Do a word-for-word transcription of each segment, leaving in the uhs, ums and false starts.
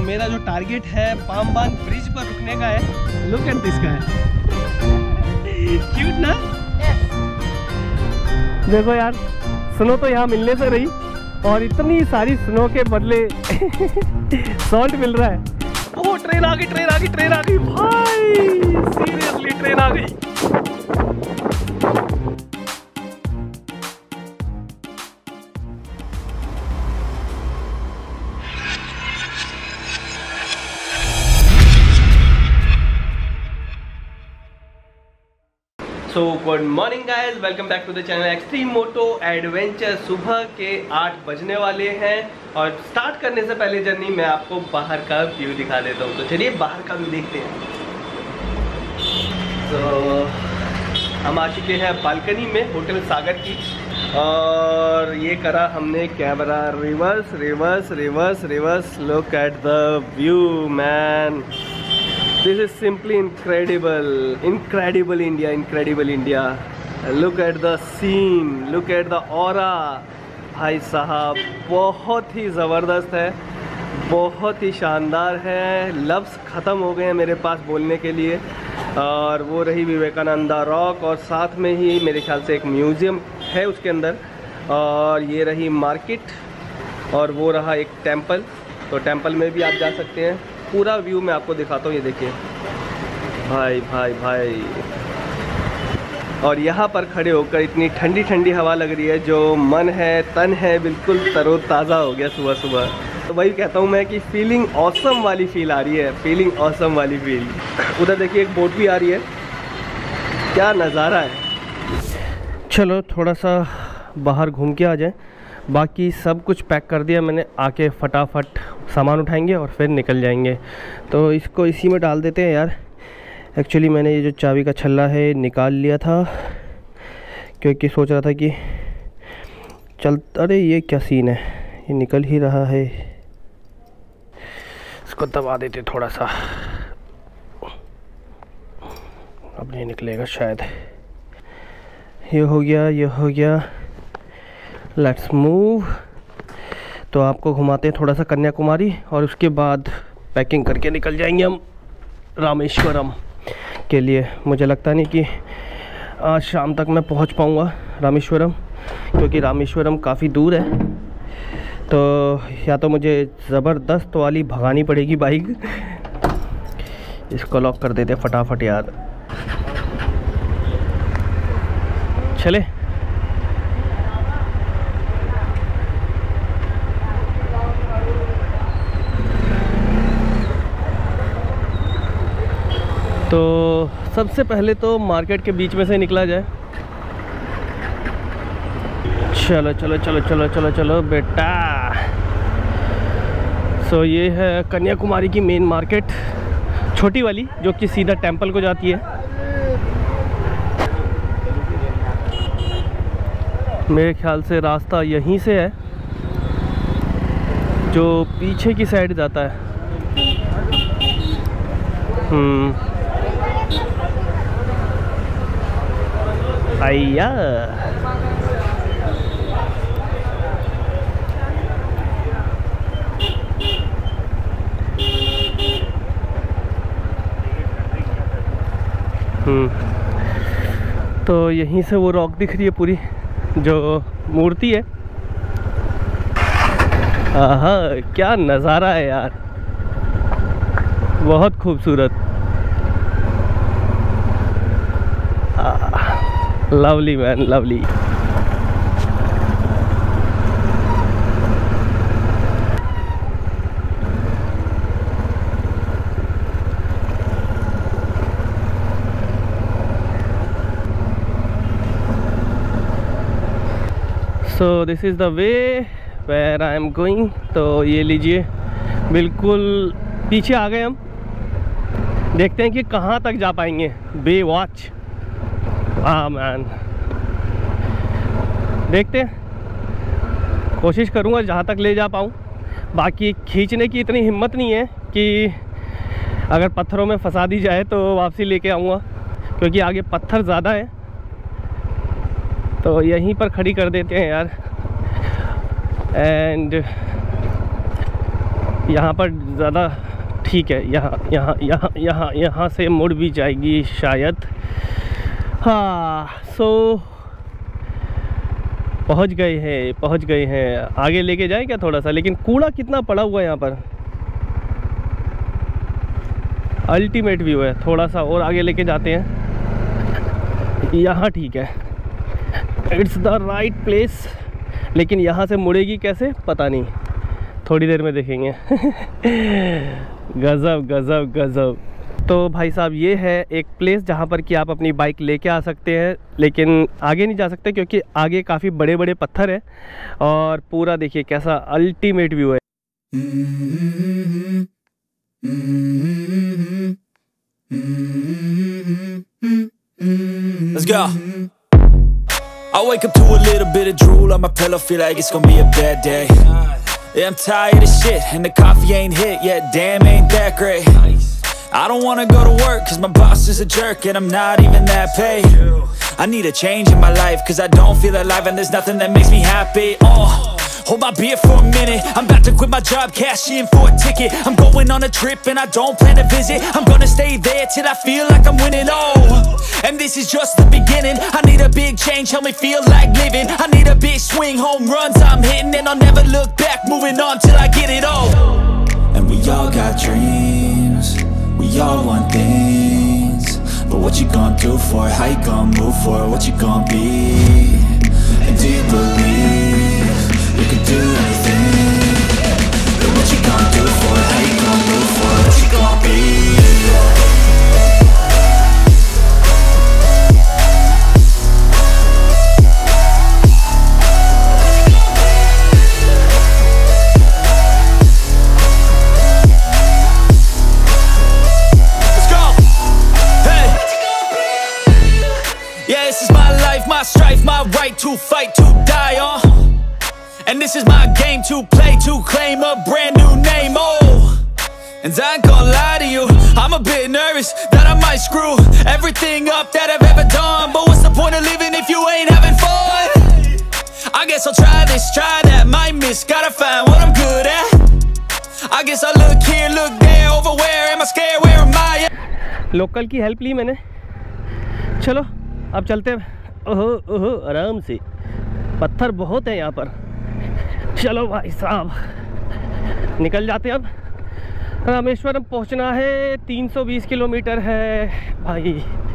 मेरा जो टारगेट है पामबान ब्रिज पर रुकने का है। Look at this guy, cute ना? देखो यार, स्नो तो यहाँ मिलने से रही और इतनी सारी स्नो के बदले सॉल्ट मिल रहा है। ओ ट्रेन आ गई, ट्रेन आ गई, ट्रेन आ गई भाई, सीरियसली ट्रेन आ गई। So good morning guys, welcome back to the channel extreme moto adventure. सुबह के आठ बजने वाले हैं और स्टार्ट करने से पहले जर्नी मैं आपको बाहर का व्यू दिखा देता हूँ। तो चलिए बाहर का व्यू देखते हैं। तो हम आ चुके हैं बालकनी में होटल सागर की, और ये करा हमने camera reverse reverse reverse reverse. Look at the view man, this is simply incredible, incredible India, incredible India. Look at the scene, look at the aura. भाई साहब बहुत ही ज़बरदस्त है, बहुत ही शानदार है। लफ्ज़ ख़त्म हो गए हैं मेरे पास बोलने के लिए। और वो रही विवेकानंदा रॉक, और साथ में ही मेरे ख्याल से एक म्यूज़ियम है उसके अंदर, और ये रही मार्केट, और वो रहा एक टेंपल। तो टेंपल में भी आप जा सकते हैं। पूरा व्यू मैं आपको दिखाता हूँ, ये देखिए भाई भाई भाई। और यहाँ पर खड़े होकर इतनी ठंडी ठंडी हवा लग रही है, जो मन है तन है बिल्कुल तरोताज़ा हो गया सुबह सुबह। तो वही कहता हूँ मैं कि फीलिंग ऑसम वाली फील आ रही है, फीलिंग ऑसम वाली फील। उधर देखिए एक बोट भी आ रही है, क्या नज़ारा है। चलो थोड़ा सा बाहर घूम के आ जाए। बाकी सब कुछ पैक कर दिया मैंने, आके फटाफट सामान उठाएंगे और फिर निकल जाएंगे। तो इसको इसी में डाल देते हैं यार। एक्चुअली मैंने ये जो चाबी का छल्ला है निकाल लिया था, क्योंकि सोच रहा था कि चल, अरे ये क्या सीन है, ये निकल ही रहा है। इसको दबा देते थोड़ा सा, अब नहीं निकलेगा शायद। ये हो गया, ये हो गया, लेट्स मूव। तो आपको घुमाते हैं थोड़ा सा कन्याकुमारी, और उसके बाद पैकिंग करके निकल जाएंगे हम रामेश्वरम के लिए। मुझे लगता नहीं कि आज शाम तक मैं पहुंच पाऊंगा रामेश्वरम, क्योंकि रामेश्वरम काफ़ी दूर है। तो या तो मुझे ज़बरदस्त वाली भगानी पड़ेगी बाइक। इसको लॉक कर देते फटाफट यार, चले। तो सबसे पहले तो मार्केट के बीच में से निकला जाए। चलो चलो चलो चलो चलो चलो बेटा। सो ये है कन्याकुमारी की मेन मार्केट, छोटी वाली, जो कि सीधा टेंपल को जाती है। मेरे ख्याल से रास्ता यहीं से है, जो पीछे की साइड जाता है। हम्म आया। हम्म तो यहीं से वो रॉक दिख रही है पूरी, जो मूर्ति है। आहा क्या नज़ारा है यार, बहुत खूबसूरत। Lovely man, lovely. So this is the way where I am going. तो ये लीजिए, बिल्कुल पीछे आ गए हम। देखते हैं कि कहाँ तक जा पाएंगे। बे वॉच, हाँ मैन, देखते हैं, कोशिश करूँगा जहाँ तक ले जा पाऊँ। बाकी खींचने की इतनी हिम्मत नहीं है कि अगर पत्थरों में फंसा दी जाए तो वापसी लेके आऊँगा, क्योंकि आगे पत्थर ज़्यादा है। तो यहीं पर खड़ी कर देते हैं यार। एंड यहाँ पर ज़्यादा ठीक है, यहाँ यहाँ यहाँ यहाँ यहाँ से मुड़ भी जाएगी शायद। हाँ, सो पहुँच गए हैं, पहुँच गए हैं। आगे लेके जाए क्या थोड़ा सा? लेकिन कूड़ा कितना पड़ा हुआ है यहाँ पर। अल्टीमेट व्यू है। थोड़ा सा और आगे लेके जाते हैं। यहाँ ठीक है, इट्स द राइट प्लेस। लेकिन यहाँ से मुड़ेगी कैसे पता नहीं, थोड़ी देर में देखेंगे। गज़ब गज़ब गज़ब। तो भाई साहब, ये है एक प्लेस जहाँ पर कि आप अपनी बाइक लेके आ सकते हैं, लेकिन आगे नहीं जा सकते क्योंकि आगे काफ़ी बड़े बड़े पत्थर हैं। और पूरा देखिए कैसा अल्टीमेट व्यू है। Let's go. I wake up to a little bit of drool on my pillow, feel like it's gonna be a bad day. Yeah, I'm tired of shit, and the coffee ain't hit yet, damn ain't that great. I don't wanna go to work, cause my boss is a jerk, and I'm not even that paid. I need a change in my life, cause I don't feel alive, and there's nothing that makes me happy. Oh, hold my beer for a minute, I'm about to quit my job, cash in for a ticket. I'm going on a trip, and I don't plan to visit. I'm gonna stay there till I feel like I'm winning, oh. And this is just the beginning. I need a big change, help me feel like living. I need a big swing, home runs I'm hitting, and I'll never look back, moving on till I get it all. And we all got dreams, we all want things, but what you gonna do for it? How you gonna move for it? What you gonna be? And do you believe you can do anything? But what you gonna do for it? How you gonna move for it? What you gonna be? My strife, my right to fight, to die on. And this is my game to play, to claim a brand new name, oh. And I ain't gonna lie to you, I'm a bit nervous that I might screw everything up that I've ever done. But what's the point of living if you ain't having fun? I guess I'll try this, try that, might miss, gotta find what I'm good at. I guess I'll look here, look there, over where am I scared, where am I? Local की help ली मैंने। चलो अब चलते हैं। ओहो ओहो, आराम से, पत्थर बहुत है यहाँ पर। चलो भाई साहब, निकल जाते हैं। अब रामेश्वरम पहुँचना है, तीन सौ बीस किलोमीटर है भाई।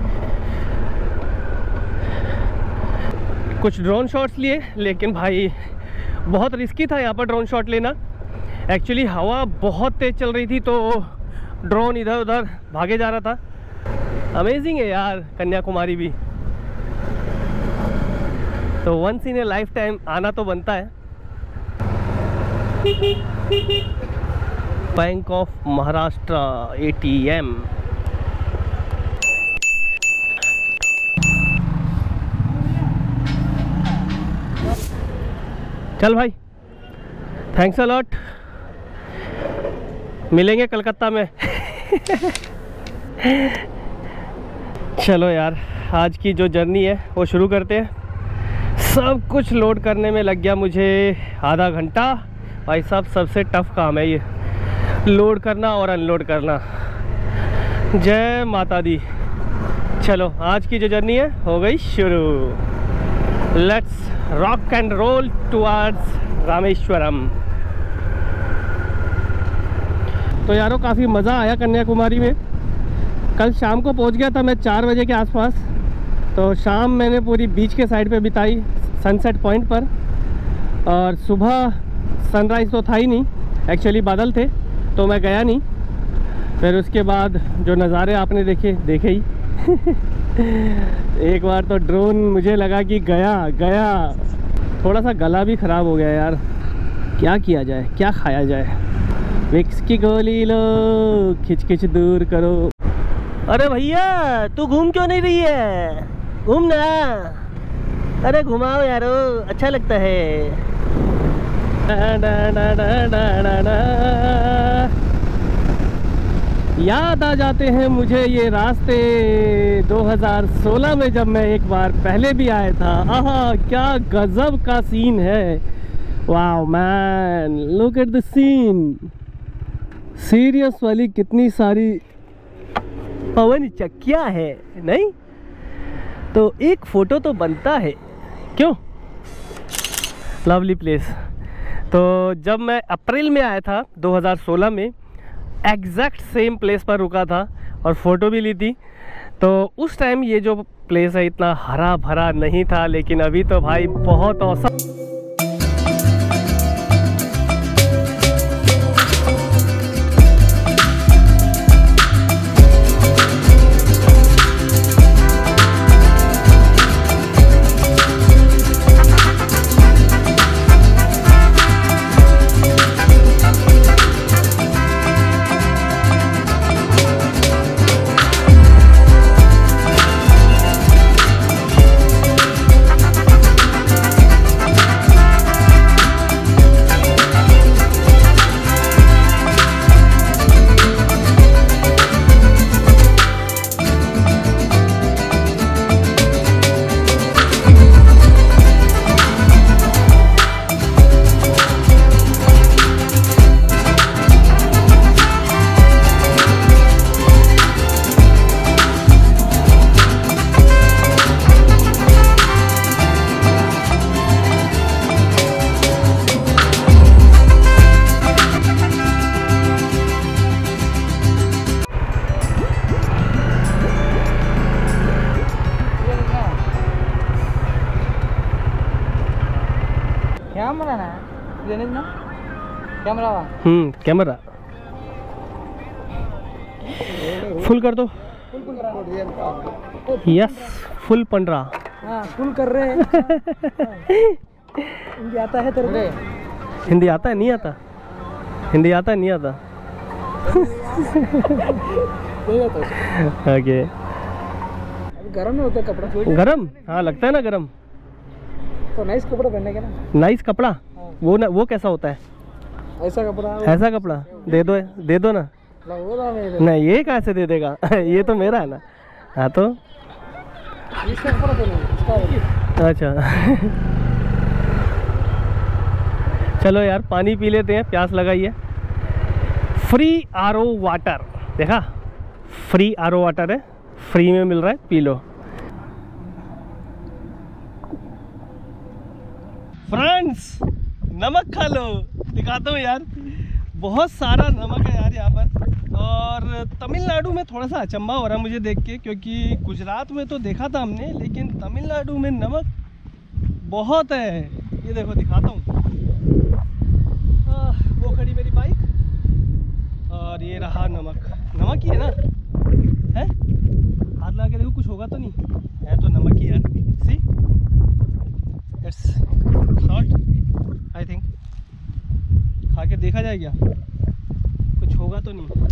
कुछ ड्रोन शॉट्स लिए, लेकिन भाई बहुत रिस्की था यहाँ पर ड्रोन शॉट लेना। एक्चुअली हवा बहुत तेज़ चल रही थी, तो ड्रोन इधर उधर भागे जा रहा था। अमेजिंग है यार कन्याकुमारी भी। तो once in a life time आना तो बनता है। Bank of Maharashtra A T M. चल भाई, थैंक्स अ लॉट, मिलेंगे कलकत्ता में। चलो यार, आज की जो जर्नी है वो शुरू करते हैं। सब कुछ लोड करने में लग गया मुझे आधा घंटा। भाई साहब, सबसे टफ काम है ये, लोड करना और अनलोड करना। जय माता दी। चलो, आज की जो जर्नी है हो गई शुरू। Let's rock and roll towards Rameshwaram. तो यारों, काफ़ी मज़ा आया कन्याकुमारी में। कल शाम को पहुंच गया था मैं चार बजे के आसपास। तो शाम मैंने पूरी बीच के साइड पे बिताई, सनसेट पॉइंट पर। और सुबह सनराइज़ तो था ही नहीं, एक्चुअली बादल थे, तो मैं गया नहीं। फिर उसके बाद जो नज़ारे आपने देखे देखे ही। एक बार तो ड्रोन मुझे लगा कि गया गया। थोड़ा सा गला भी ख़राब हो गया यार। क्या किया जाए, क्या खाया जाए। विक्स की गोली लो, खिंच खिंच दूर करो। अरे भैया, तू घूम क्यों नहीं रही है? घूम ना। अरे घुमाओ यारो, अच्छा लगता है। डा डा डा डा डा डा। याद आ जाते हैं मुझे ये रास्ते दो हज़ार सोलह में, जब मैं एक बार पहले भी आया था। आहा, क्या गजब का सीन है। Wow man, look at the scene. Serious वाली कितनी सारी पवन चक्कियाँ है नहीं, तो एक फोटो तो बनता है क्यों। Lovely place. तो जब मैं अप्रैल में आया था दो हज़ार सोलह में, एग्जैक्ट सेम प्लेस पर रुका था और फ़ोटो भी ली थी। तो उस टाइम ये जो प्लेस है इतना हरा भरा नहीं था, लेकिन अभी तो भाई बहुत औसम। हम्म कैमरा फुल कर दो। यस फुल पन रहा। हाँ फुल कर रहे हैं। हिंदी आता है तेरे को? हिंदी आता है नहीं आता? हिंदी आता है नहीं आता? ओके। गरम नहीं होता कपड़ा? गरम हाँ लगता है ना गरम। तो नाइस कपड़ा पहनने का ना। नाइस कपड़ा वो ना, वो कैसा होता है? ऐसा कपड़ा। ऐसा कपड़ा दे दो, दे दो ना। नहीं ये कैसे दे देगा? ये तो मेरा है ना। हाँ तो इसका कपड़ा पहनो। अच्छा चलो यार पानी पी लेते हैं, प्यास लगाई है। फ्री आर ओ वाटर, देखा फ्री आर ओ वाटर है, फ्री में मिल रहा है, पी लो। फ्रेंड्स नमक खा लो, दिखाता हूँ यार, बहुत सारा नमक है यार यहाँ पर। और तमिलनाडु में थोड़ा सा अचंभा हो रहा है मुझे देख के, क्योंकि गुजरात में तो देखा था हमने, लेकिन तमिलनाडु में नमक बहुत है। ये देखो दिखाता हूँ, वो खड़ी मेरी बाइक और ये रहा नमक। नमक ही है ना, है हाथ लगा के देखो कुछ होगा तो नहीं, है तो नमक ही यार। See it's salt I think, खा के देखा जाए क्या कुछ होगा तो नहीं।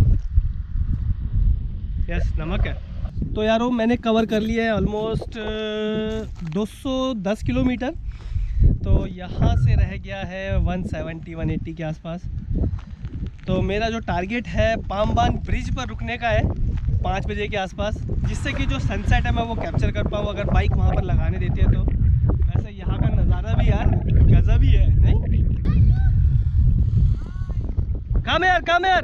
यस नमक है। तो यारो मैंने कवर कर लिया है ऑलमोस्ट दो सौ दस किलोमीटर। तो यहाँ से रह गया है एक सौ सत्तर एक सौ अस्सी के आसपास। तो मेरा जो टारगेट है पामबान ब्रिज पर रुकने का है पाँच बजे के आसपास, जिससे कि जो सनसेट है मैं वो कैप्चर कर पाऊँ, अगर बाइक वहाँ पर लगाने देती है तो। वैसे यहाँ का नज़ारा भी यार गजब ही है नहीं? Come here, come here.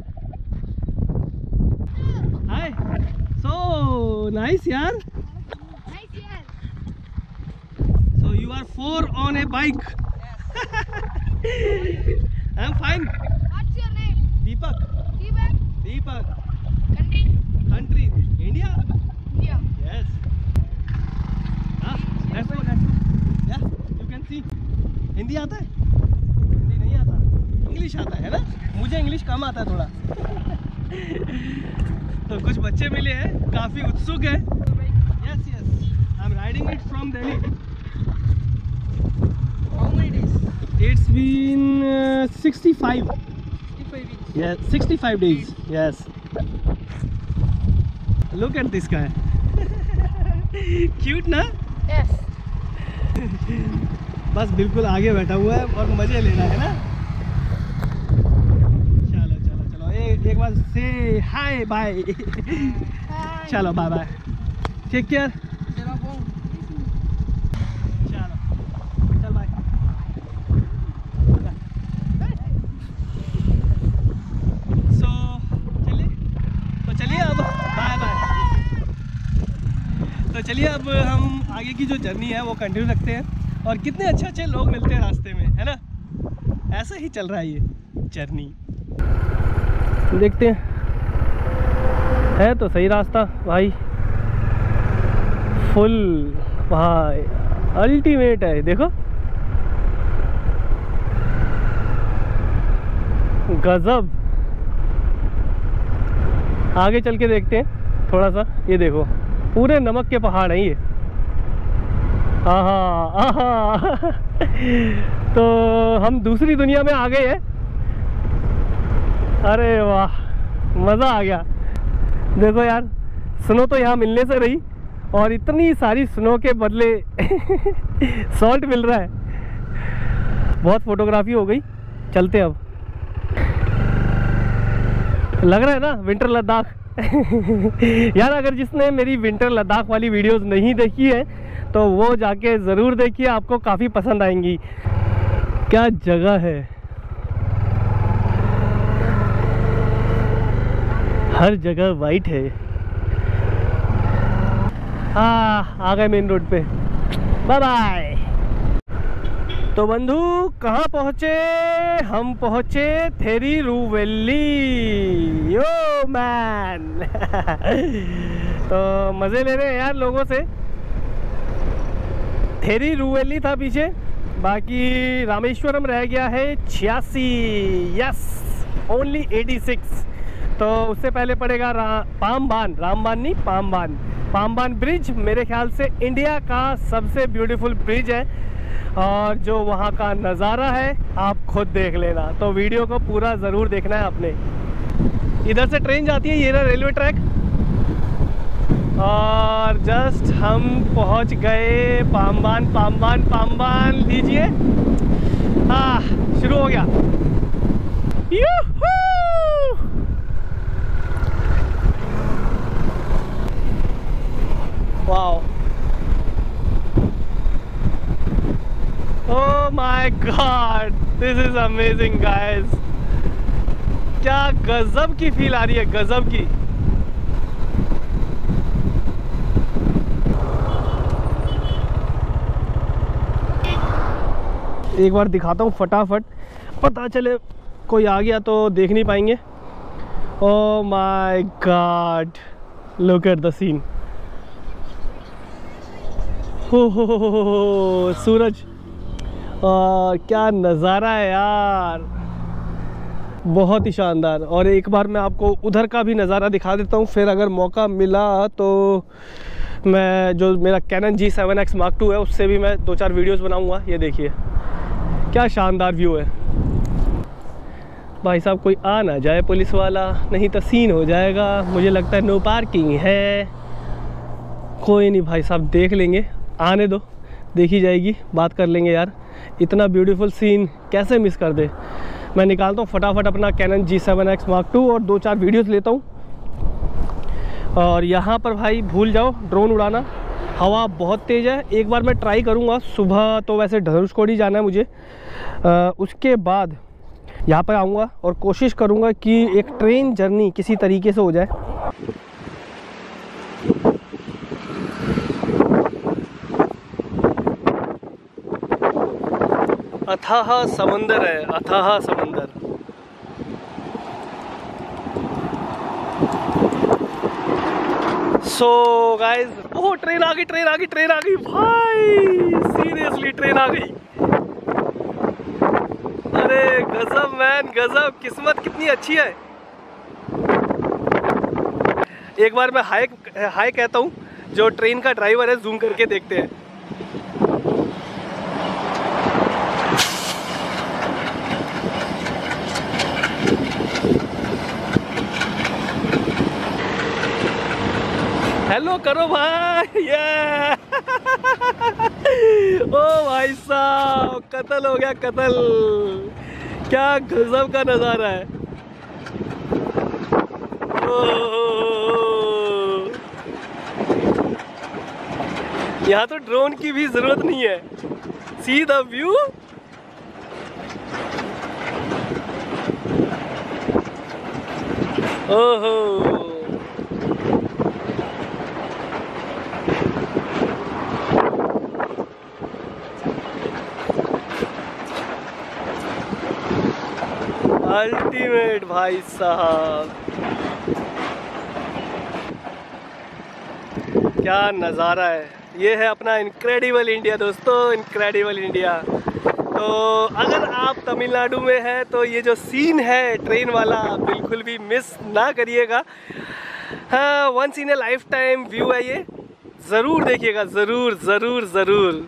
Hi. So nice, yaar. Nice, yaar. So you are four on a bike. Yes. I'm fine. What's your name? Deepak. Deepak. Deepak. Country? Country. India. India. Yes. हाँ, let's go, let's go. Yeah, you can see. Hindi आता है? हिंदी नहीं आता, English आता है ना? मुझे English कम आता है थोड़ा। तो कुछ बच्चे मिले हैं, काफ़ी उत्सुक है। Yes yes, I am riding it from Delhi. How many days? It's been uh, sixty-five. sixty-five weeks. Yes, sixty-five days. Yes. Look at this guy. Cute ना? Yes. बस बिल्कुल आगे बैठा हुआ है और मजे ले रहा है ना। चलो चलो चलो एक एक बार से हाय बाय। Hi. चलो बाय बाय, टेक केयर। चलो फोन। चलो चल बाय। चलिए अब हम आगे की जो जर्नी है वो कंटिन्यू रखते हैं। और कितने अच्छे अच्छे लोग मिलते हैं रास्ते में, है ना। ऐसे ही चल रहा है ये जर्नी। देखते हैं, है तो सही रास्ता भाई, फुल भाई अल्टीमेट है। देखो गजब। आगे चल के देखते हैं थोड़ा सा। ये देखो पूरे नमक के पहाड़ हैं ये। आहा आहा तो हम दूसरी दुनिया में आ गए हैं। अरे वाह मज़ा आ गया। देखो यार स्नो तो यहाँ मिलने से रही और इतनी सारी स्नो के बदले सॉल्ट मिल रहा है। बहुत फोटोग्राफी हो गई, चलते अब। लग रहा है ना विंटर लद्दाख। यार अगर जिसने मेरी विंटर लद्दाख वाली वीडियोस नहीं देखी है तो वो जाके ज़रूर देखिए, आपको काफ़ी पसंद आएंगी। क्या जगह है, हर जगह वाइट है। हाँ आ गए मेन रोड पे। Bye bye. तो बंधु कहाँ पहुँचे हम? पहुँचे थिरुवल्ली। यो मैन तो मज़े ले रहे हैं यार लोगों से। थिरुवल्ली था पीछे, बाकी रामेश्वरम रह गया है छियासी। Yes only eighty six. तो उससे पहले पड़ेगा रा, पामबान। रामबान नहीं, पामबान। पामबान ब्रिज मेरे ख्याल से इंडिया का सबसे ब्यूटीफुल ब्रिज है और जो वहाँ का नज़ारा है आप खुद देख लेना। तो वीडियो को पूरा ज़रूर देखना है आपने। इधर से ट्रेन जाती है, ये रहा रेलवे ट्रैक। और जस्ट हम पहुँच गए पामबान। पामबान पामबान लीजिए। हाँ शुरू हो गया। Yoohoo! Wow Oh my God, this is amazing guys। क्या गजब की फील आ रही है, गजब की। एक बार दिखाता हूँ फटाफट, पता चले कोई आ गया तो देख नहीं पाएंगे। Oh my God, look at the scene। हो हो हो हो सूरज, आ, क्या नज़ारा है यार, बहुत ही शानदार। और एक बार मैं आपको उधर का भी नज़ारा दिखा देता हूँ, फिर अगर मौका मिला तो मैं जो मेरा Canon G seven X mark two है उससे भी मैं दो चार वीडियोस बनाऊँगा। ये देखिए क्या शानदार व्यू है भाई साहब। कोई आ ना जाए पुलिस वाला, नहीं तो सीन हो जाएगा। मुझे लगता है नो पार्किंग है। कोई नहीं भाई साहब, देख लेंगे, आने दो, देखी जाएगी, बात कर लेंगे यार। इतना ब्यूटीफुल सीन कैसे मिस कर दे। मैं निकालता हूँ फटाफट अपना Canon G seven X mark two और दो चार वीडियोस लेता हूँ। और यहाँ पर भाई भूल जाओ ड्रोन उड़ाना, हवा बहुत तेज़ है। एक बार मैं ट्राई करूँगा, सुबह तो वैसे धनुषकोडी जाना है मुझे। आ, उसके बाद यहाँ पर आऊँगा और कोशिश करूँगा कि एक ट्रेन जर्नी किसी तरीके से हो जाए। अथाह समंदर है, अथाह समंदर। सो गाइस, ओह ट्रेन आ गई, ट्रेन आ गई, ट्रेन आ गई भाई, सीरियसली ट्रेन आ गई। अरे गजब मैन, गजब, किस्मत कितनी अच्छी है। एक बार मैं हाय हाय कहता हूँ, जो ट्रेन का ड्राइवर है जूम करके देखते हैं। हेलो करो भाई, ये ओ भाई साहब, कत्ल हो गया, कत्ल। क्या गजब का नज़ारा है। यहाँ तो ड्रोन की भी जरूरत नहीं है, सी द व्यू। ओहो अल्टीमेट भाई साहब, क्या नज़ारा है। ये है अपना इनक्रेडिबल इंडिया दोस्तों, इनक्रेडिबल इंडिया। तो अगर आप तमिलनाडु में हैं तो ये जो सीन है ट्रेन वाला बिल्कुल भी मिस ना करिएगा। हाँ, once in a life time view है ये, ज़रूर देखिएगा, ज़रूर ज़रूर ज़रूर।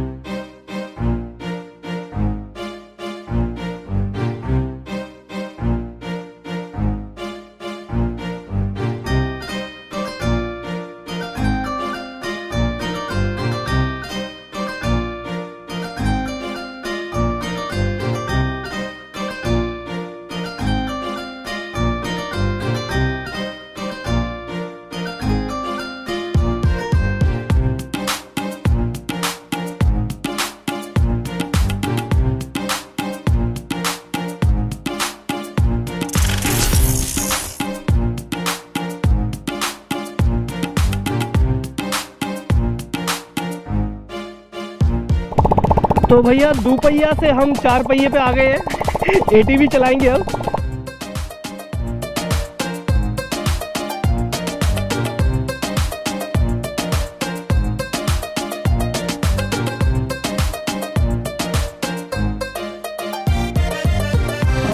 तो भैया दोपहिया से हम चार पहिए पे आ गए हैं, एटीवी चलाएंगे अब।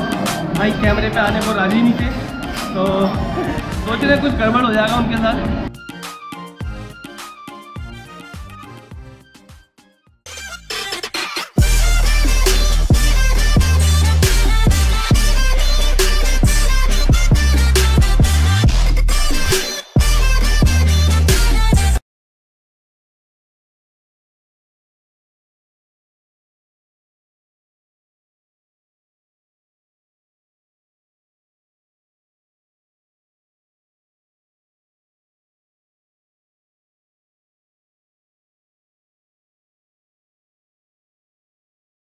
भाई कैमरे पे आने को राजी नहीं थे, तो सोच रहे कुछ गड़बड़ हो जाएगा उनके साथ।